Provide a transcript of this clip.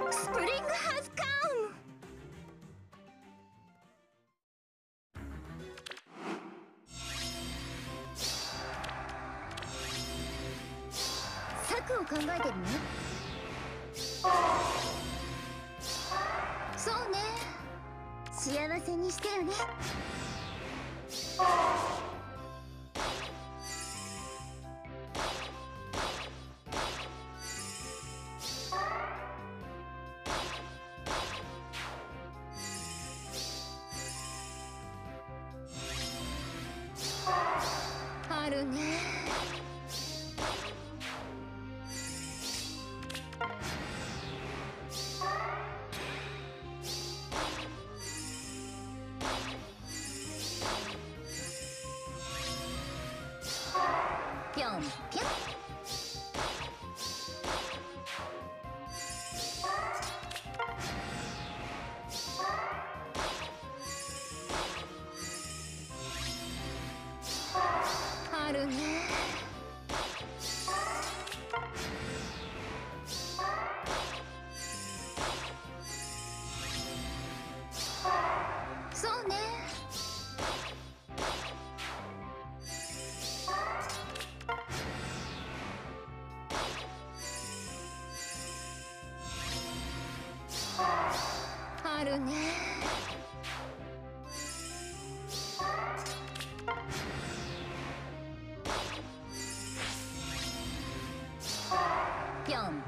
Spring has come! 策を考えてるの？そうね。幸せにしてよね。あるね。ぴょんぴょん。あるね。そうね。あるね。ぴょん